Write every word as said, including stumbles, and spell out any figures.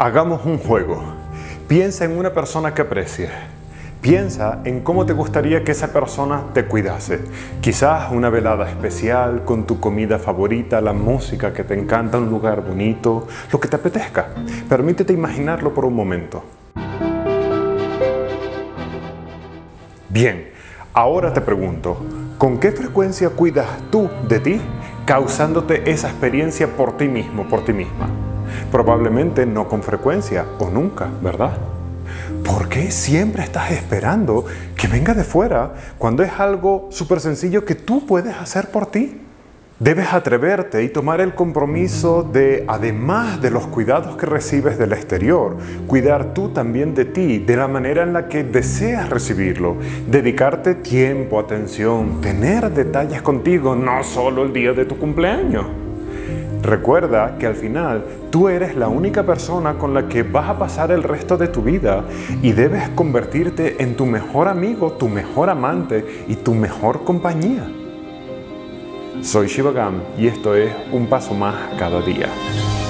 Hagamos un juego. Piensa en una persona que aprecies. Piensa en cómo te gustaría que esa persona te cuidase. Quizás una velada especial, con tu comida favorita, la música que te encanta, un lugar bonito, lo que te apetezca. Permítete imaginarlo por un momento. Bien, ahora te pregunto, ¿con qué frecuencia cuidas tú de ti, causándote esa experiencia por ti mismo, por ti misma? Probablemente no con frecuencia o nunca, ¿verdad? ¿Por qué siempre estás esperando que venga de fuera cuando es algo súper sencillo que tú puedes hacer por ti? Debes atreverte y tomar el compromiso de, además de los cuidados que recibes del exterior, cuidar tú también de ti, de la manera en la que deseas recibirlo, dedicarte tiempo, atención, tener detalles contigo, no solo el día de tu cumpleaños. Recuerda que al final tú eres la única persona con la que vas a pasar el resto de tu vida y debes convertirte en tu mejor amigo, tu mejor amante y tu mejor compañía. Soy Shivagam y esto es Un Paso Más Cada Día.